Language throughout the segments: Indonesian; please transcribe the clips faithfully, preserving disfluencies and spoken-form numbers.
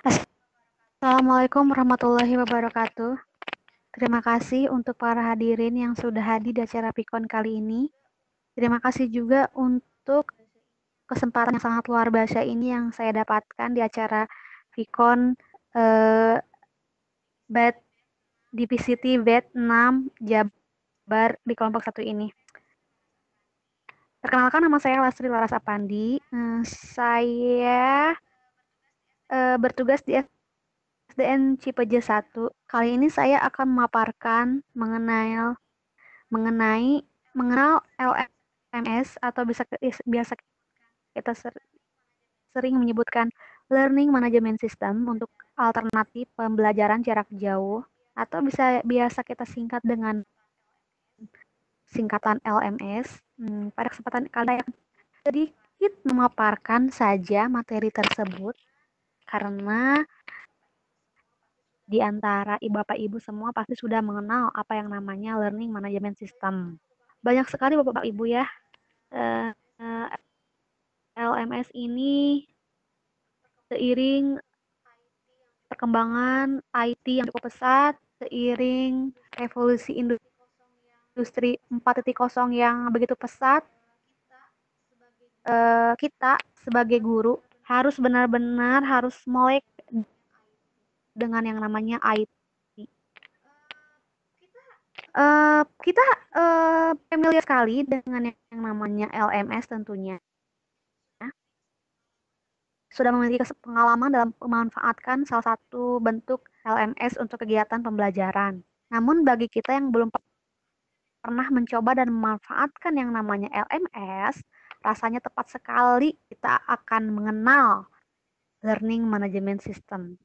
Assalamualaikum warahmatullahi wabarakatuh. Terima kasih untuk para hadirin yang sudah hadir di acara Pikon kali ini. Terima kasih juga untuk kesempatan yang sangat luar biasa ini yang saya dapatkan di acara Pikon eh, BET Divisi T BET enam Jabar di kelompok satu ini. Perkenalkan, nama saya Lastri Laras Apandi. Eh, saya eh, bertugas di S D N Cipeje satu. Kali ini saya akan memaparkan mengenai mengenai mengenal L M S atau bisa biasa kita sering menyebutkan Learning Management System untuk alternatif pembelajaran jarak jauh atau bisa biasa kita singkat dengan singkatan L M S. Hmm, pada kesempatan kali ini sedikit memaparkan saja materi tersebut karena di antara ibu bapak ibu semua pasti sudah mengenal apa yang namanya Learning Management System. Banyak sekali bapak ibu ya. Uh, uh, L M S ini seiring perkembangan I T yang cukup pesat, seiring revolusi industri empat titik nol yang begitu pesat, eh, kita sebagai guru harus benar-benar harus melek dengan yang namanya I T. Uh, kita uh, familiar sekali dengan yang namanya L M S tentunya. Sudah memiliki pengalaman dalam memanfaatkan salah satu bentuk L M S untuk kegiatan pembelajaran. Namun bagi kita yang belum pernah mencoba dan memanfaatkan yang namanya L M S, rasanya tepat sekali kita akan mengenal Learning Management System.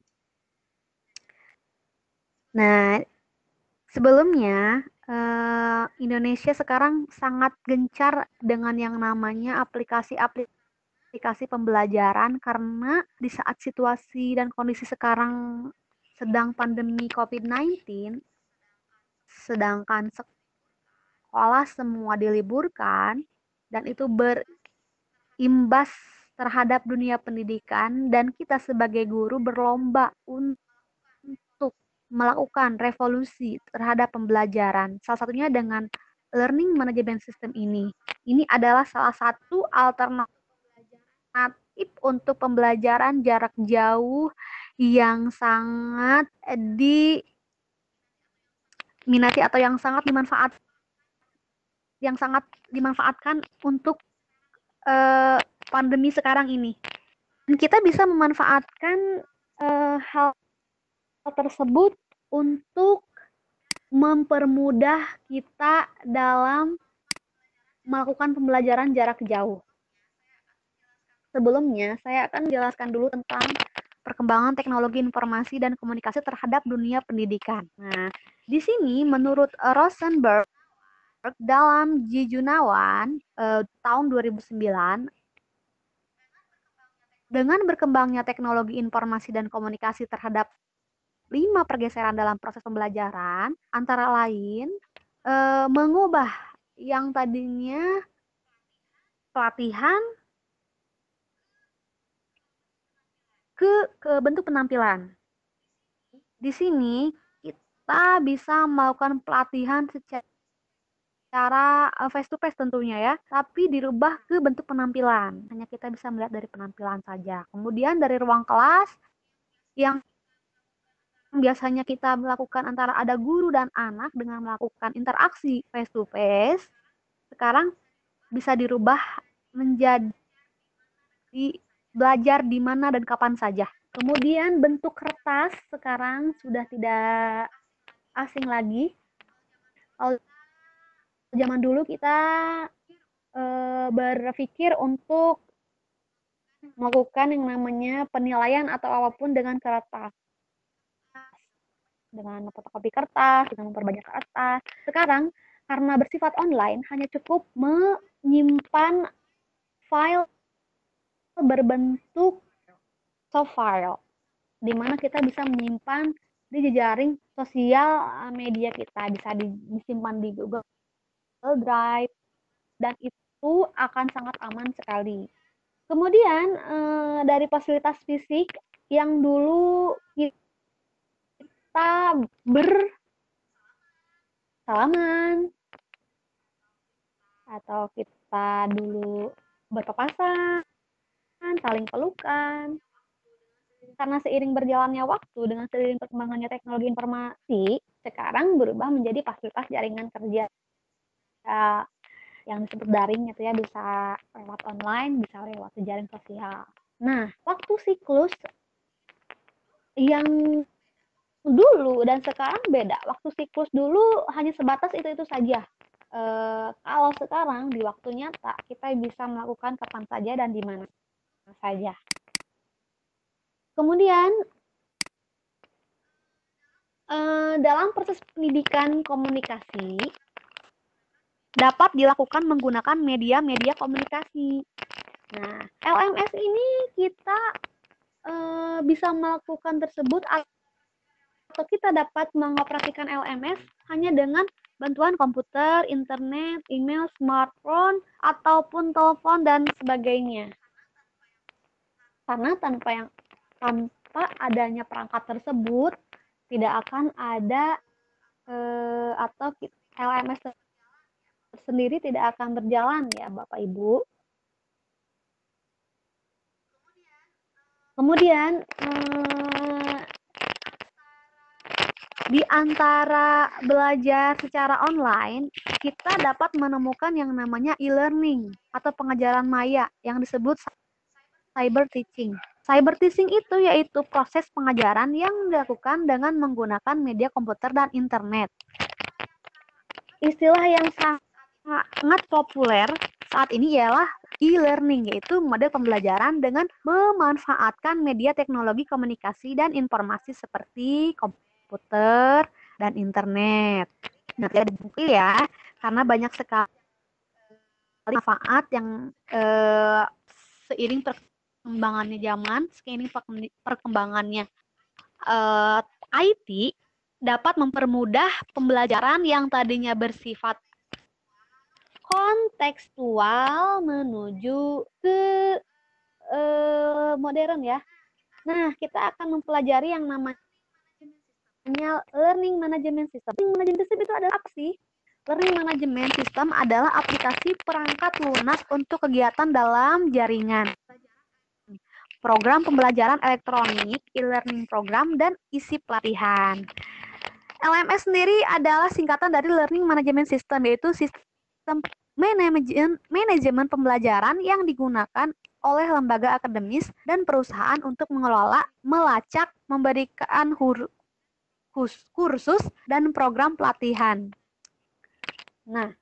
Nah, sebelumnya eh, Indonesia sekarang sangat gencar dengan yang namanya aplikasi-aplikasi pembelajaran karena di saat situasi dan kondisi sekarang sedang pandemi covid sembilan belas, sedangkan sekolah semua diliburkan dan itu berimbas terhadap dunia pendidikan dan kita sebagai guru berlomba untuk melakukan revolusi terhadap pembelajaran. Salah satunya dengan Learning Management System ini. Ini adalah salah satu alternatif untuk pembelajaran jarak jauh yang sangat diminati atau yang sangat dimanfaat yang sangat dimanfaatkan untuk uh, pandemi sekarang ini. Dan kita bisa memanfaatkan uh, hal tersebut untuk mempermudah kita dalam melakukan pembelajaran jarak jauh. Sebelumnya, saya akan menjelaskan dulu tentang perkembangan teknologi informasi dan komunikasi terhadap dunia pendidikan. Nah, di sini menurut Rosenberg dalam J. Junawan eh, tahun dua ribu sembilan, dengan berkembangnya teknologi informasi dan komunikasi terhadap lima pergeseran dalam proses pembelajaran, antara lain eh, mengubah yang tadinya pelatihan ke, ke bentuk penampilan. Di sini kita bisa melakukan pelatihan secara secara face to face tentunya ya, tapi dirubah ke bentuk penampilan. Hanya kita bisa melihat dari penampilan saja. Kemudian dari ruang kelas yang biasanya kita melakukan antara ada guru dan anak dengan melakukan interaksi face to face, sekarang bisa dirubah menjadi belajar di mana dan kapan saja. Kemudian bentuk kertas sekarang sudah tidak asing lagi. Kalau zaman dulu kita e, berpikir untuk melakukan yang namanya penilaian atau apapun dengan kertas, dengan fotokopi kertas, dengan memperbanyak kertas. Sekarang karena bersifat online, hanya cukup menyimpan file berbentuk soft file, di mana kita bisa menyimpan di jejaring sosial media kita, bisa disimpan di Google Drive, dan itu akan sangat aman sekali. Kemudian eh, dari fasilitas fisik yang dulu kita bersalaman atau kita dulu berpapasan, saling pelukan. Karena seiring berjalannya waktu dengan seiring perkembangannya teknologi informasi, sekarang berubah menjadi fasilitas jaringan kerja ya, yang disebut daring itu ya, bisa lewat online, bisa lewat jejaring sosial. Nah, waktu siklus yang dulu dan sekarang beda. Waktu siklus dulu hanya sebatas itu-itu saja. E, kalau sekarang di waktu nyata kita bisa melakukan kapan saja dan di mana saja. Kemudian e, dalam proses pendidikan komunikasi dapat dilakukan menggunakan media-media komunikasi. Nah, L M S ini kita e, bisa melakukan tersebut atau kita dapat mengoperasikan L M S hanya dengan bantuan komputer, internet, email, smartphone, ataupun telepon dan sebagainya. Karena tanpa yang tanpa adanya perangkat tersebut tidak akan ada eh, atau L M S sendiri tidak akan berjalan ya Bapak Ibu. Kemudian eh, di antara belajar secara online, kita dapat menemukan yang namanya e-learning atau pengajaran maya yang disebut cyber teaching. Cyber teaching itu yaitu proses pengajaran yang dilakukan dengan menggunakan media komputer dan internet. Istilah yang sangat populer saat ini ialah e-learning, yaitu model pembelajaran dengan memanfaatkan media teknologi komunikasi dan informasi seperti komputer dan internet. Nah, tidak dibungkil ya, karena banyak sekali manfaat yang eh, seiring perkembangannya zaman, seiring perkembangannya eh, I T dapat mempermudah pembelajaran yang tadinya bersifat kontekstual menuju ke eh, modern ya. Nah, kita akan mempelajari yang namanya learning management system. Learning management system itu adalah apa sih? Learning management system adalah aplikasi perangkat lunak untuk kegiatan dalam jaringan, program pembelajaran elektronik, e-learning program, dan isi pelatihan. L M S sendiri adalah singkatan dari Learning Management System, yaitu sistem manajemen, manajemen pembelajaran yang digunakan oleh lembaga akademis dan perusahaan untuk mengelola, melacak, memberikan hur, kursus, dan program pelatihan. Nah,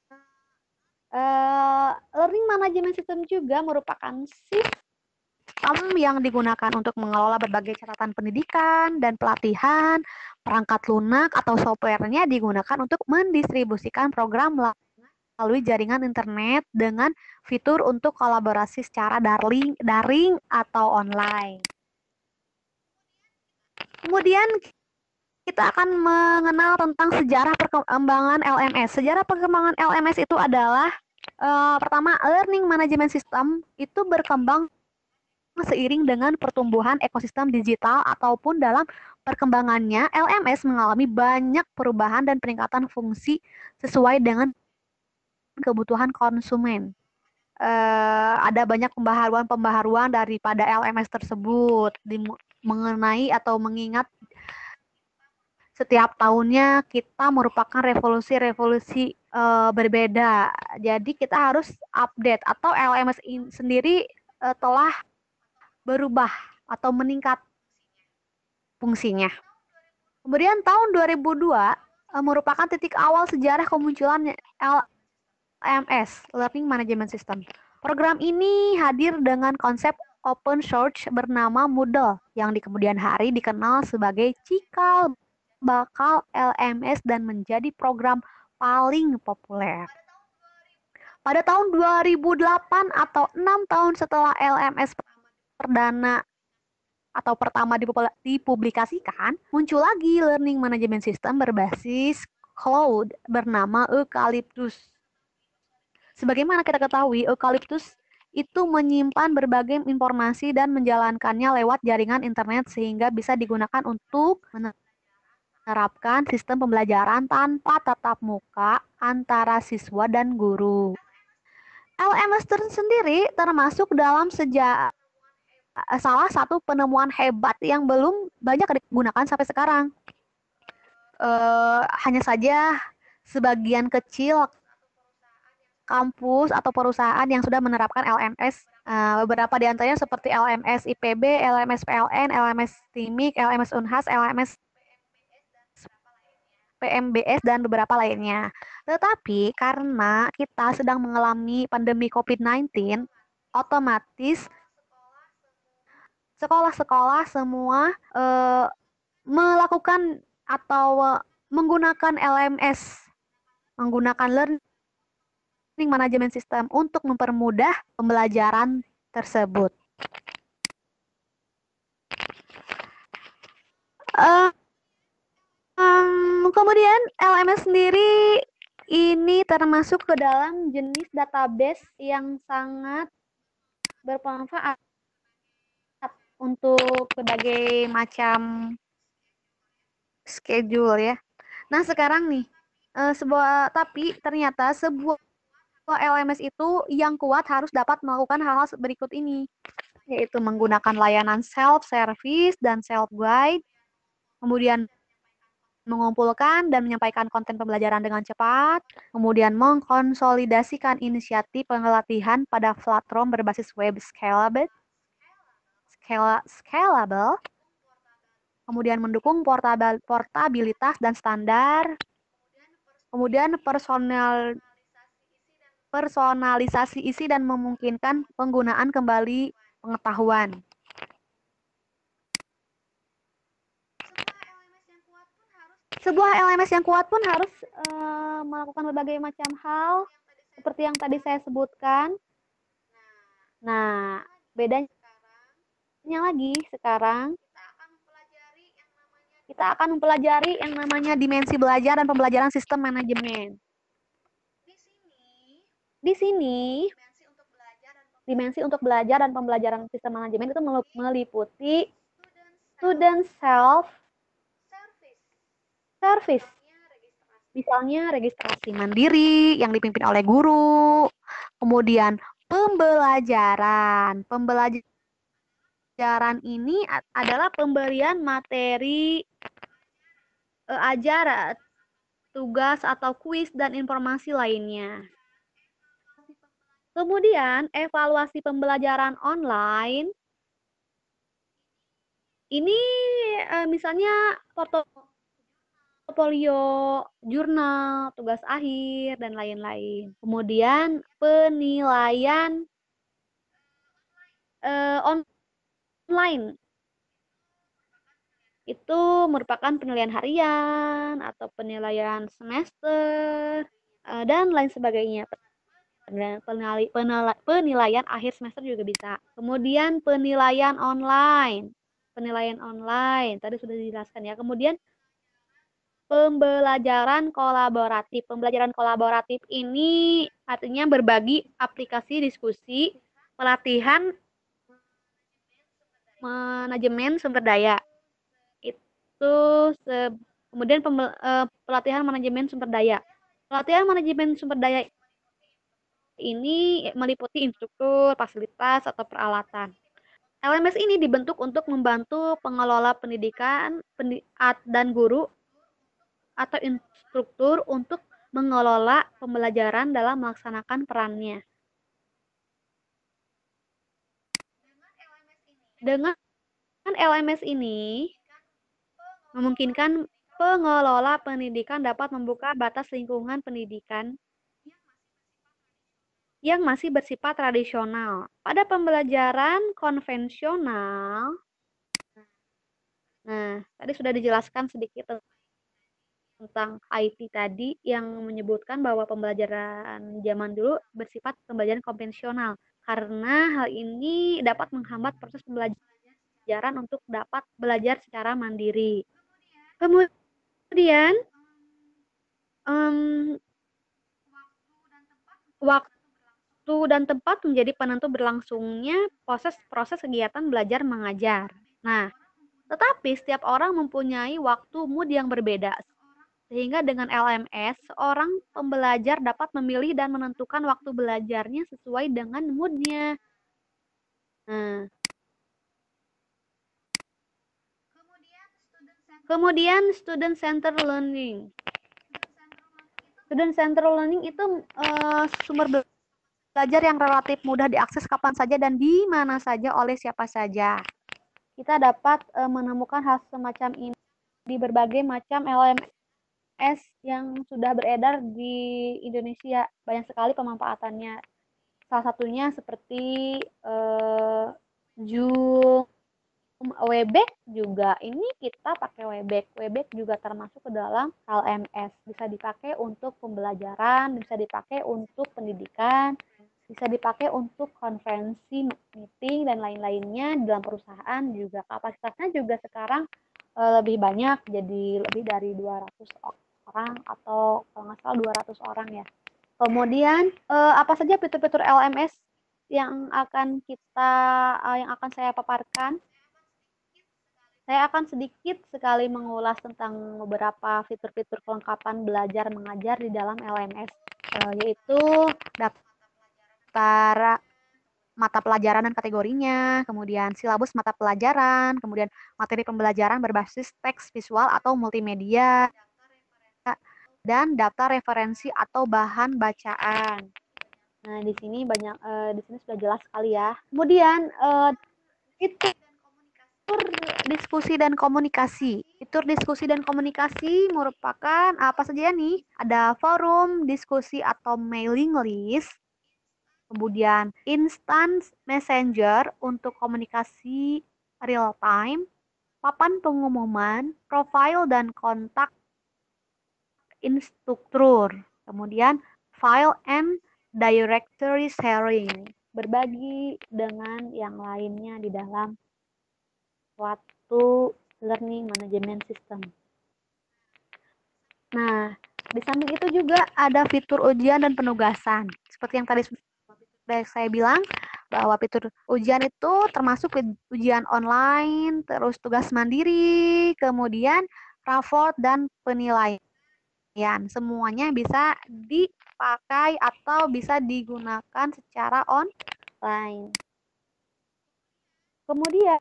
uh, Learning Management System juga merupakan sistem yang digunakan untuk mengelola berbagai catatan pendidikan dan pelatihan. Perangkat lunak atau softwarenya digunakan untuk mendistribusikan program melalui jaringan internet dengan fitur untuk kolaborasi secara daring, daring atau online. Kemudian kita akan mengenal tentang sejarah perkembangan L M S. Sejarah perkembangan L M S itu adalah uh, pertama, Learning Management System itu berkembang seiring dengan pertumbuhan ekosistem digital ataupun dalam perkembangannya, L M S mengalami banyak perubahan dan peningkatan fungsi sesuai dengan kebutuhan konsumen. Uh, ada banyak pembaharuan-pembaharuan daripada L M S tersebut di, mengenai atau mengingat setiap tahunnya kita merupakan revolusi-revolusi uh, berbeda. Jadi kita harus update atau L M S in, sendiri uh, telah berubah atau meningkat fungsinya. Kemudian tahun dua ribu dua uh, merupakan titik awal sejarah kemunculan L M S, Learning Management System. Program ini hadir dengan konsep open source bernama Moodle yang di kemudian hari dikenal sebagai cikal bakal L M S dan menjadi program paling populer. Pada tahun dua ribu delapan atau enam tahun setelah L M S perdana atau pertama dipublikasikan, muncul lagi Learning Management System berbasis cloud bernama Eucalyptus. Sebagaimana kita ketahui, Eucalyptus itu menyimpan berbagai informasi dan menjalankannya lewat jaringan internet sehingga bisa digunakan untuk menerapkan sistem pembelajaran tanpa tatap muka antara siswa dan guru. L M S sendiri termasuk dalam sejak salah satu penemuan hebat yang belum banyak digunakan sampai sekarang. Uh, hanya saja sebagian kecil kampus atau perusahaan yang sudah menerapkan L M S. Uh, beberapa di antaranya seperti L M S I P B, L M S P L N, L M S Timik, L M S Unhas, L M S P M B S, dan beberapa lainnya. Tetapi karena kita sedang mengalami pandemi covid sembilan belas, otomatis sekolah-sekolah semua uh, melakukan atau uh, menggunakan L M S, menggunakan learning management system untuk mempermudah pembelajaran tersebut. Uh, um, kemudian L M S sendiri ini termasuk ke dalam jenis database yang sangat bermanfaat untuk berbagai macam schedule ya. Nah sekarang nih uh, sebuah tapi ternyata sebuah L M S itu yang kuat harus dapat melakukan hal-hal berikut ini, yaitu menggunakan layanan self-service dan self-guide, kemudian mengumpulkan dan menyampaikan konten pembelajaran dengan cepat, kemudian mengkonsolidasikan inisiatif pelatihan pada platform berbasis web scalable, scalable, kemudian mendukung portabilitas dan standar, kemudian personal personalisasi isi dan memungkinkan penggunaan kembali pengetahuan. Sebuah L M S yang kuat pun harus uh, melakukan berbagai macam hal seperti yang tadi saya sebutkan. Nah, bedanya lagi sekarang kita akan mempelajari yang namanya dimensi belajar dan pembelajaran sistem manajemen. Di sini dimensi untuk belajar dan pembelajaran sistem manajemen itu meliputi student self service. Misalnya registrasi mandiri yang dipimpin oleh guru, kemudian pembelajaran. Pembelajaran ini adalah pemberian materi e, ajar, tugas atau kuis dan informasi lainnya. Kemudian evaluasi pembelajaran online. Ini e, misalnya foto portofolio, jurnal, tugas akhir, dan lain-lain. Kemudian penilaian uh, online. Itu merupakan penilaian harian atau penilaian semester uh, dan lain sebagainya. Penilai, penilai, penilaian akhir semester juga bisa. Kemudian penilaian online. Penilaian online, tadi sudah dijelaskan ya. Kemudian pembelajaran kolaboratif. Pembelajaran kolaboratif ini artinya berbagi aplikasi diskusi, pelatihan, manajemen sumber daya. Itu se kemudian pembel, uh, pelatihan manajemen sumber daya. Pelatihan manajemen sumber daya ini meliputi instruktur, fasilitas, atau peralatan. L M S ini dibentuk untuk membantu pengelola pendidikan dan guru atau instruktur untuk mengelola pembelajaran dalam melaksanakan perannya. Dengan L M S ini memungkinkan pengelola pendidikan dapat membuka batas lingkungan pendidikan yang masih bersifat tradisional. Pada pembelajaran konvensional, nah, tadi sudah dijelaskan sedikit tentang I T tadi yang menyebutkan bahwa pembelajaran zaman dulu bersifat pembelajaran konvensional karena hal ini dapat menghambat proses pembelajaran untuk dapat belajar secara mandiri. Kemudian um, waktu Waktu dan tempat menjadi penentu berlangsungnya proses-proses kegiatan belajar mengajar. Nah, tetapi setiap orang mempunyai waktu mood yang berbeda. Sehingga dengan L M S, seorang pembelajar dapat memilih dan menentukan waktu belajarnya sesuai dengan moodnya. Nah, kemudian student center learning. Student center learning itu uh, sumber belajar yang relatif mudah diakses kapan saja dan di mana saja oleh siapa saja. Kita dapat uh, menemukan hal semacam ini di berbagai macam L M S yang sudah beredar di Indonesia. Banyak sekali pemanfaatannya. Salah satunya seperti uh, Zoom, Webex juga. Ini kita pakai Webex. Webex juga termasuk ke dalam L M S. Bisa dipakai untuk pembelajaran, bisa dipakai untuk pendidikan, bisa dipakai untuk konferensi, meeting, dan lain-lainnya dalam perusahaan juga. Kapasitasnya juga sekarang e, lebih banyak, jadi lebih dari dua ratus orang atau kalau nggak salah dua ratus orang ya. Kemudian e, apa saja fitur-fitur L M S yang akan kita e, yang akan saya paparkan? Saya akan sedikit sekali mengulas tentang beberapa fitur-fitur kelengkapan belajar mengajar di dalam L M S, e, yaitu daftar mata pelajaran dan kategorinya, kemudian silabus mata pelajaran, kemudian materi pembelajaran berbasis teks visual atau multimedia, dan daftar referensi atau bahan bacaan. Nah, di sini banyak, eh, di sini sudah jelas sekali ya. Kemudian eh, fitur diskusi dan komunikasi. Fitur diskusi dan komunikasi merupakan apa saja nih? Ada forum, diskusi atau mailing list, kemudian instant messenger untuk komunikasi real time, papan pengumuman, profile dan kontak instruktur, kemudian file and directory sharing, berbagi dengan yang lainnya di dalam suatu learning management system. Nah, di samping itu juga ada fitur ujian dan penugasan. Seperti yang tadi saya bilang, bahwa fitur ujian itu termasuk ujian online, terus tugas mandiri, kemudian raport dan penilaian. Semuanya bisa dipakai atau bisa digunakan secara online. Kemudian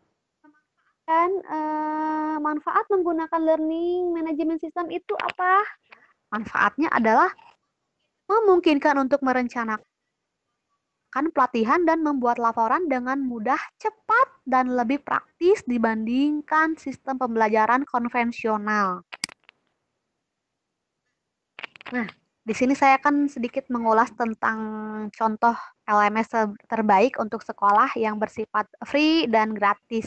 eh, manfaat menggunakan learning management system itu apa? Manfaatnya adalah memungkinkan untuk merencanakan pelatihan dan membuat laporan dengan mudah, cepat, dan lebih praktis dibandingkan sistem pembelajaran konvensional. Nah, di sini saya akan sedikit mengulas tentang contoh L M S terbaik untuk sekolah yang bersifat free dan gratis.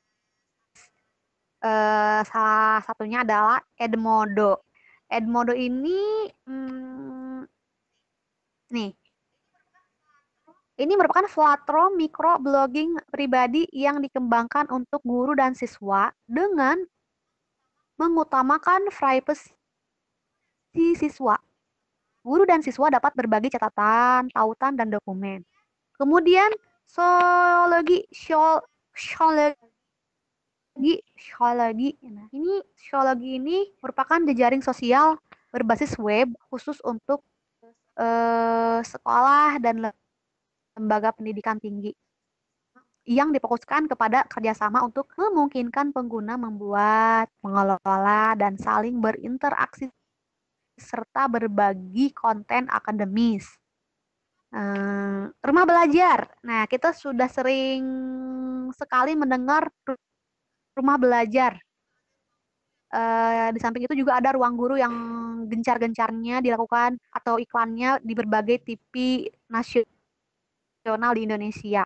Uh, salah satunya adalah Edmodo. Edmodo ini, hmm, nih, ini merupakan platform microblogging pribadi yang dikembangkan untuk guru dan siswa dengan mengutamakan privasi siswa. Guru dan siswa dapat berbagi catatan, tautan, dan dokumen. Kemudian, zoologi, zoologi, zoologi. Nah, ini zoologi ini merupakan jejaring sosial berbasis web khusus untuk eh, sekolah dan lembaga pendidikan tinggi yang difokuskan kepada kerjasama untuk memungkinkan pengguna membuat, mengelola, dan saling berinteraksi serta berbagi konten akademis. Uh, rumah belajar. Nah, kita sudah sering sekali mendengar rumah belajar. Uh, di samping itu juga ada ruang guru yang gencar-gencarnya dilakukan atau iklannya di berbagai T V nasional di Indonesia.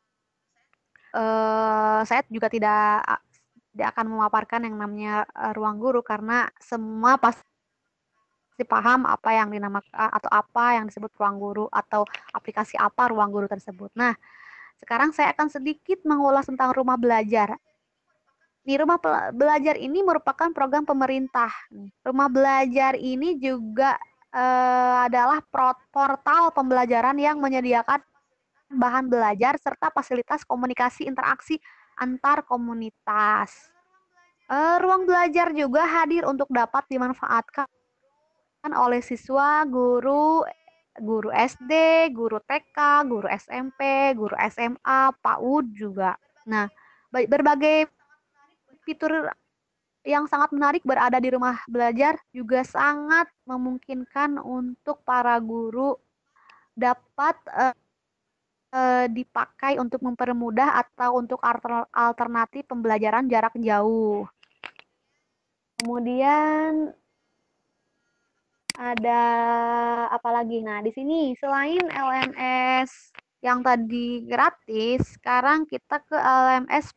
Uh, saya juga tidak tidak akan memaparkan yang namanya uh, ruang guru karena semua pasti paham apa yang dinamakan atau apa yang disebut ruang guru atau aplikasi apa ruang guru tersebut. Nah, sekarang saya akan sedikit mengulas tentang rumah belajar. Di rumah belajar ini merupakan program pemerintah. Rumah belajar ini juga uh, adalah portal pembelajaran yang menyediakan bahan belajar serta fasilitas komunikasi interaksi antar komunitas. Uh, ruang belajar juga hadir untuk dapat dimanfaatkan oleh siswa, guru, guru S D, guru T K, guru S M P, guru S M A, PAUD juga. Nah, berbagai fitur yang sangat menarik berada di rumah belajar juga sangat memungkinkan untuk para guru dapat uh, uh, dipakai untuk mempermudah atau untuk alternatif pembelajaran jarak jauh. Kemudian ada apa lagi? Nah, di sini selain L M S yang tadi gratis, sekarang kita ke L M S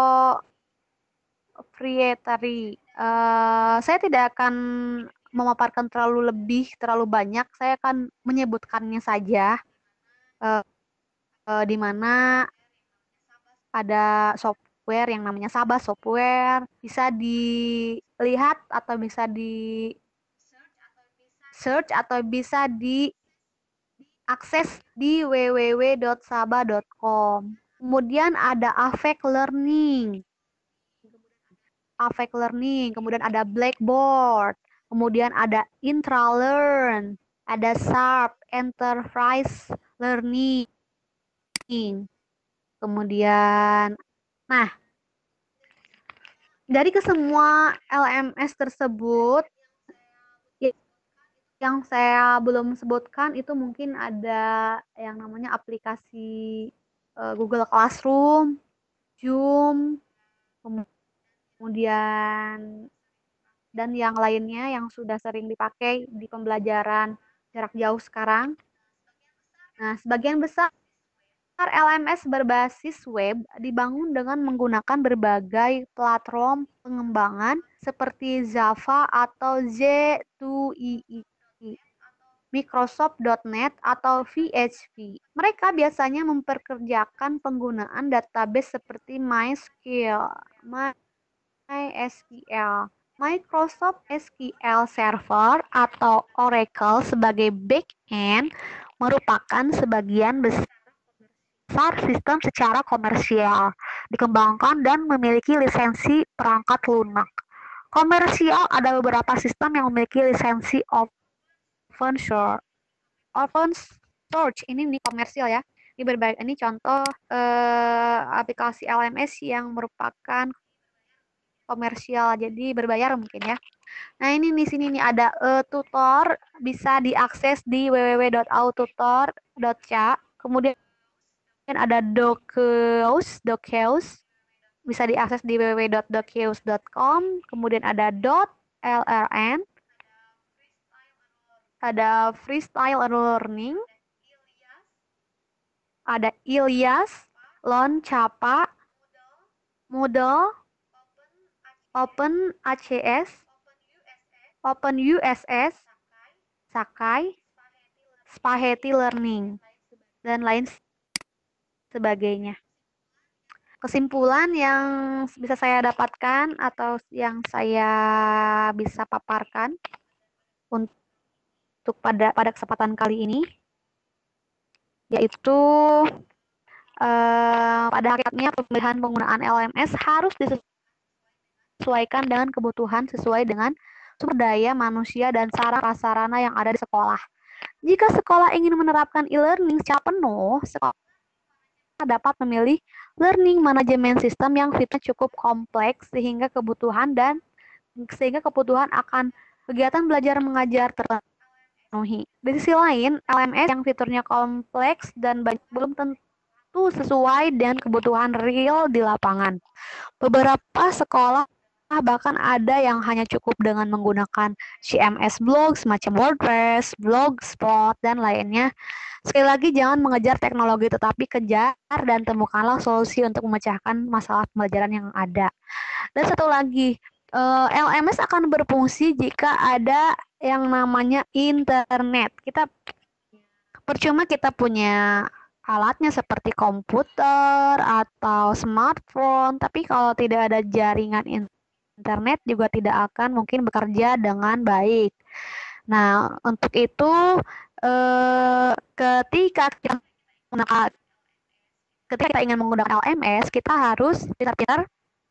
proprietary. Uh, saya tidak akan memaparkan terlalu lebih, terlalu banyak. Saya akan menyebutkannya saja. Uh, uh, di mana ada software yang namanya Sabah Software, bisa dilihat atau bisa di search atau bisa diakses di w w w dot sabah dot com. Kemudian ada Avek Learning. Avek Learning, kemudian ada Blackboard, kemudian ada Intralearn, ada Sharp Enterprise Learning. Kemudian, nah, dari kesemua L M S tersebut, yang saya belum sebutkan itu mungkin ada yang namanya aplikasi uh, Google Classroom, Zoom, kemudian dan yang lainnya yang sudah sering dipakai di pembelajaran jarak jauh sekarang. Nah, sebagian besar L M S berbasis web dibangun dengan menggunakan berbagai platform pengembangan seperti Java atau Z dua E E, Microsoft dot net atau P H P. Mereka biasanya memperkerjakan penggunaan database seperti MySQL, MySQL, Microsoft S Q L Server atau Oracle sebagai back-end merupakan sebagian besar sistem secara komersial, dikembangkan dan memiliki lisensi perangkat lunak. Komersial ada beberapa sistem yang memiliki lisensi open source. Open source ini nih komersial ya. Ini berbagai ini contoh eh, aplikasi L M S yang merupakan komersial, jadi berbayar mungkin ya. Nah, ini di sini nih ada uh, tutor, bisa diakses di w w w dot autotutor dot c a. Kemudian ada Dokeus, Dokeus bisa diakses di w w w dot dokeus dot com. Kemudian ada .lrn, ada Freestyle Learning, ada Ilyas, Loncapa, Moodle, Open A C S, Open U S S, Sakai, Spaghetti Learning, dan lain sebagainya. Kesimpulan yang bisa saya dapatkan atau yang saya bisa paparkan untuk pada pada kesempatan kali ini, yaitu eh, pada hakikatnya pemilihan penggunaan L M S harus disesuaikan dengan kebutuhan sesuai dengan sumber daya manusia dan sarana prasarana yang ada di sekolah. Jika sekolah ingin menerapkan e-learning secara penuh, sekolah dapat memilih learning management system yang fiturnya cukup kompleks sehingga kebutuhan dan sehingga kebutuhan akan kegiatan belajar mengajar terpenuhi. Di sisi lain, L M S yang fiturnya kompleks dan banyak belum tentu sesuai dengan kebutuhan real di lapangan. Beberapa sekolah bahkan ada yang hanya cukup dengan menggunakan C M S blog semacam WordPress, Blogspot, dan lainnya. Sekali lagi, jangan mengejar teknologi, tetapi kejar dan temukanlah solusi untuk memecahkan masalah pembelajaran yang ada. Dan satu lagi, L M S akan berfungsi jika ada yang namanya internet. Kita percuma kita punya alatnya seperti komputer atau smartphone, tapi kalau tidak ada jaringan internet juga tidak akan mungkin bekerja dengan baik. Nah, untuk itu eh, ketika kita menggunakan ketika kita ingin menggunakan L M S, kita harus pintar-pintar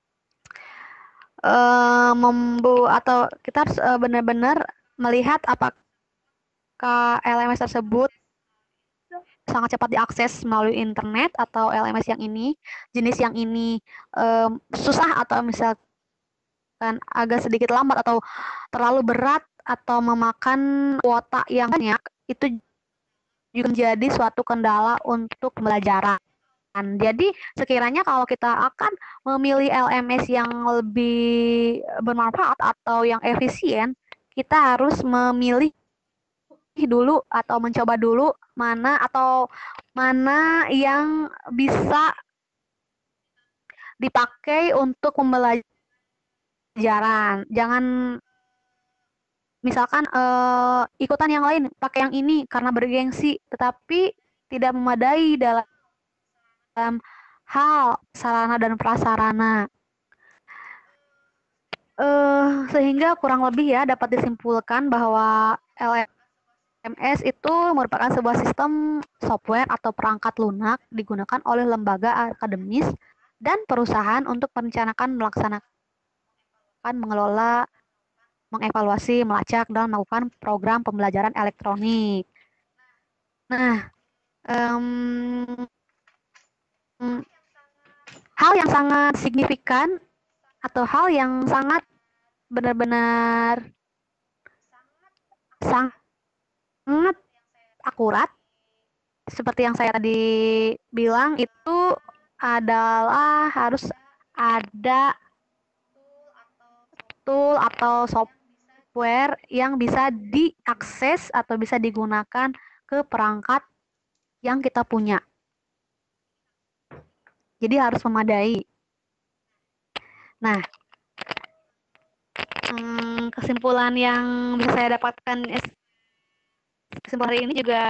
eh, membu atau kita harus eh, benar-benar melihat apakah L M S tersebut sangat cepat diakses melalui internet atau L M S yang ini jenis yang ini em, susah atau misalkan agak sedikit lambat atau terlalu berat atau memakan kuota yang banyak, itu juga menjadi suatu kendala untuk pembelajaran. Jadi sekiranya kalau kita akan memilih L M S yang lebih bermanfaat atau yang efisien, kita harus memilih dulu atau mencoba dulu mana atau mana yang bisa dipakai untuk pembelajaran. Jangan misalkan eh, ikutan yang lain, pakai yang ini karena bergengsi, tetapi tidak memadai dalam hal sarana dan prasarana. Eh, sehingga kurang lebih ya dapat disimpulkan bahwa L M S itu merupakan sebuah sistem software atau perangkat lunak digunakan oleh lembaga akademis dan perusahaan untuk merencanakan, melaksanakan, mengelola, mengevaluasi, melacak, dan melakukan program pembelajaran elektronik. Nah, um, hal yang sangat signifikan atau hal yang sangat benar-benar sangat akurat seperti yang saya tadi bilang itu adalah harus ada tool atau software yang bisa diakses atau bisa digunakan ke perangkat yang kita punya. Jadi harus memadai. Nah, kesimpulan yang bisa saya dapatkan kesimpulan hari ini juga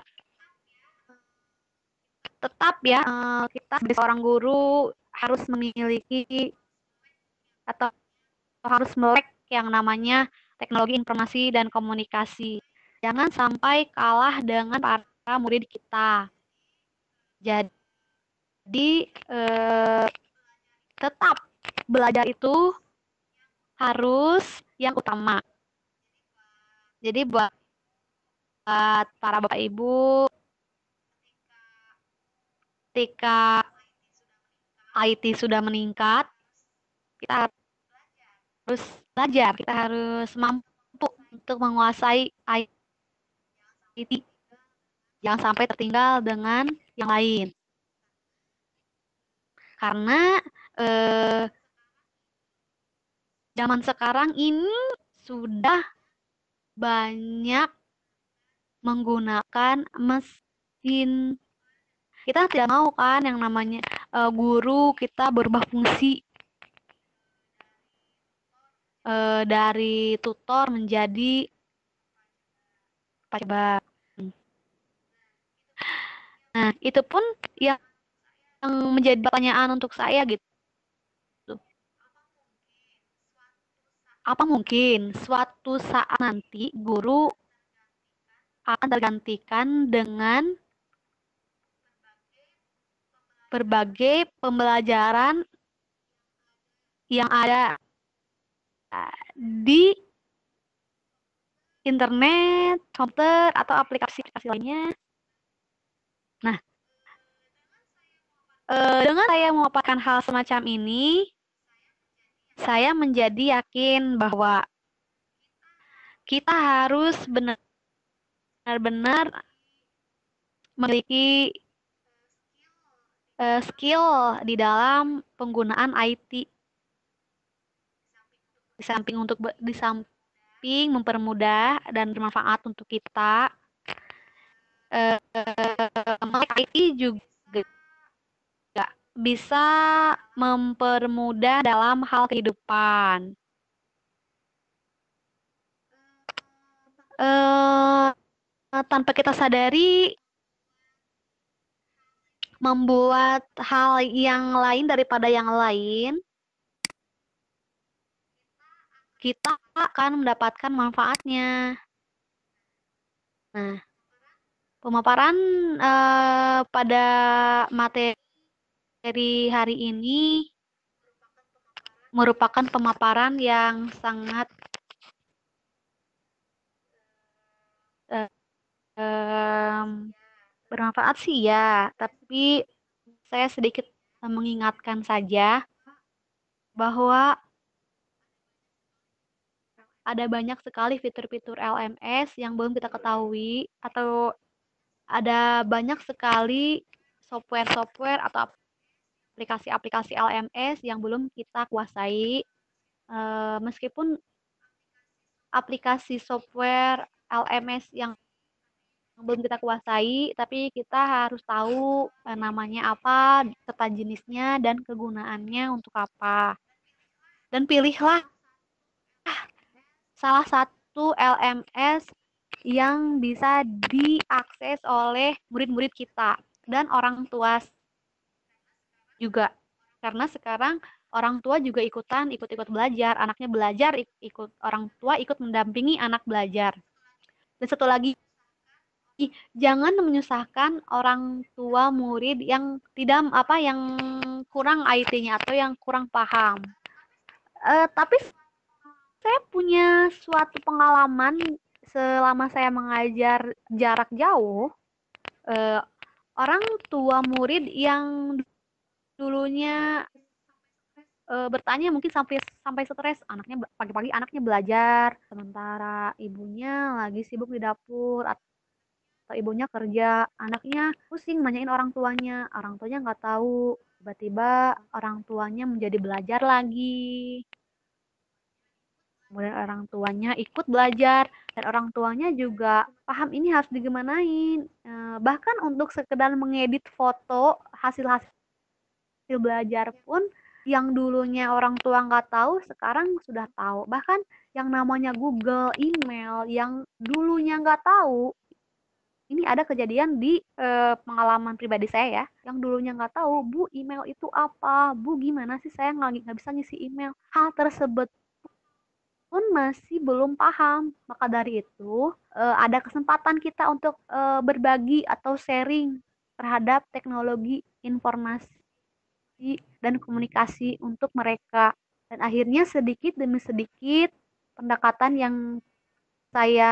tetap ya kita sebagai seorang guru harus memiliki atau harus melek yang namanya teknologi informasi dan komunikasi. Jangan sampai kalah dengan para murid kita. Jadi eh, tetap belajar itu harus yang utama. Jadi buat para bapak ibu, ketika I T sudah meningkat, kita harus belajar, kita harus mampu untuk menguasai I T. Jangan sampai tertinggal dengan yang lain. Karena eh, zaman sekarang ini sudah banyak menggunakan mesin. Kita tidak mau kan yang namanya uh, guru kita berubah fungsi uh, dari tutor menjadi coba. Nah, itu pun yang menjadi pertanyaan untuk saya gitu. Apa mungkin suatu saat nanti guru akan tergantikan dengan berbagai pembelajaran yang ada di internet, komputer, atau aplikasi-aplikasi lainnya. Nah, eh, dengan saya memaparkan hal semacam ini, saya menjadi yakin bahwa kita harus benar-benar memiliki uh, skill di dalam penggunaan I T. Di samping untuk di samping mempermudah dan bermanfaat untuk kita, uh, I T juga bisa mempermudah dalam hal kehidupan. Uh, tanpa kita sadari, membuat hal yang lain daripada yang lain, kita akan mendapatkan manfaatnya. Nah, pemaparan eh, pada materi hari ini merupakan pemaparan yang sangat eh, em, bermanfaat sih ya, tapi saya sedikit mengingatkan saja bahwa ada banyak sekali fitur-fitur L M S yang belum kita ketahui atau ada banyak sekali software-software atau aplikasi-aplikasi L M S yang belum kita kuasai. Eh, meskipun aplikasi software L M S yang belum kita kuasai, tapi kita harus tahu eh, namanya apa, serta jenisnya dan kegunaannya untuk apa. Dan pilihlah salah satu L M S yang bisa diakses oleh murid-murid kita dan orang tua juga. Karena sekarang orang tua juga ikutan ikut-ikut belajar, anaknya belajar ikut orang tua ikut mendampingi anak belajar. Dan satu lagi, jangan menyusahkan orang tua murid yang tidak apa yang kurang I T-nya atau yang kurang paham. Eh, tapi saya punya suatu pengalaman selama saya mengajar jarak jauh. Eh, orang tua murid yang dulunya eh, bertanya mungkin sampai sampai stres, anaknya pagi-pagi anaknya belajar sementara ibunya lagi sibuk di dapur atau ibunya kerja, anaknya pusing nanyain orang tuanya, orang tuanya nggak tahu, tiba-tiba orang tuanya menjadi belajar lagi, kemudian orang tuanya ikut belajar dan orang tuanya juga paham ini harus digimanain. Eh, bahkan untuk sekedar mengedit foto hasil-hasil belajar pun yang dulunya orang tua nggak tahu sekarang sudah tahu, bahkan yang namanya Google, email yang dulunya nggak tahu. Ini ada kejadian di eh, pengalaman pribadi saya ya, yang dulunya nggak tahu, Bu, email itu apa? Bu, gimana sih saya nggak nggak bisa ngisi email? Hal tersebut pun masih belum paham. Maka dari itu, eh, ada kesempatan kita untuk eh, berbagi atau sharing terhadap teknologi informasi dan komunikasi untuk mereka. Dan akhirnya sedikit demi sedikit pendekatan yang saya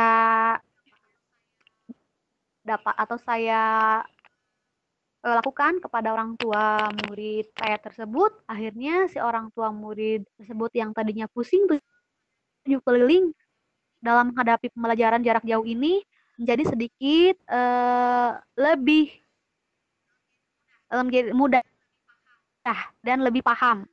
dapat atau saya eh, lakukan kepada orang tua murid saya tersebut, akhirnya si orang tua murid tersebut yang tadinya pusing tujuh keliling dalam menghadapi pembelajaran jarak jauh ini menjadi sedikit eh, lebih menjadi mudah dan lebih paham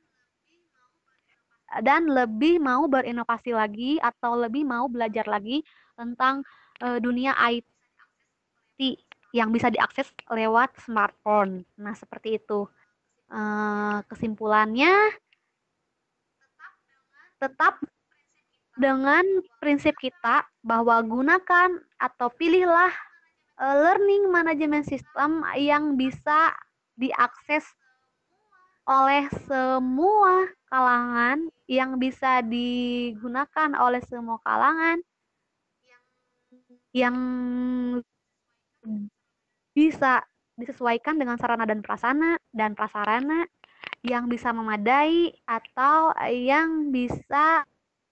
dan lebih mau berinovasi lagi atau lebih mau belajar lagi tentang eh, dunia I T yang bisa diakses lewat smartphone. Nah, seperti itu. Eh, kesimpulannya, tetap dengan prinsip kita bahwa gunakan atau pilihlah uh, learning management system yang bisa diakses oleh semua kalangan, yang bisa digunakan oleh semua kalangan, yang bisa disesuaikan dengan sarana dan prasarana dan prasarana yang bisa memadai atau yang bisa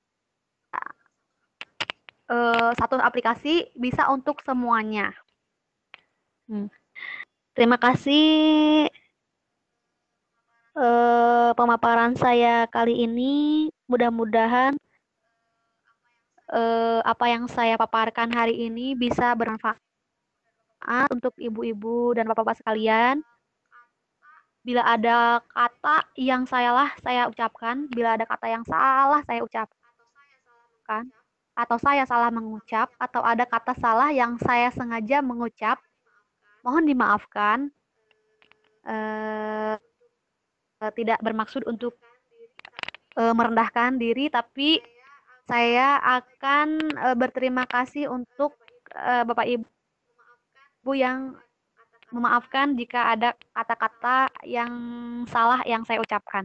uh, satu aplikasi bisa untuk semuanya. Hmm. Terima kasih uh, pemaparan saya kali ini. Mudah-mudahan uh, apa yang saya paparkan hari ini bisa bermanfaat untuk ibu-ibu dan bapak-bapak sekalian. Bila ada kata yang salah saya ucapkan, bila ada kata yang salah saya ucapkan, atau saya salah mengucap, atau ada kata salah yang saya sengaja mengucap, mohon dimaafkan. Uh, tidak bermaksud untuk uh, merendahkan diri, tapi saya akan uh, berterima kasih untuk uh, Bapak Ibu yang memaafkan jika ada kata-kata yang salah yang saya ucapkan.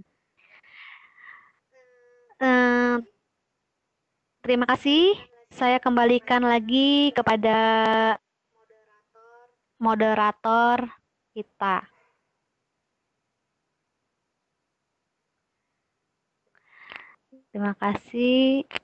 Uh, terima kasih. Saya kembalikan lagi kepada moderator kita. Terima kasih.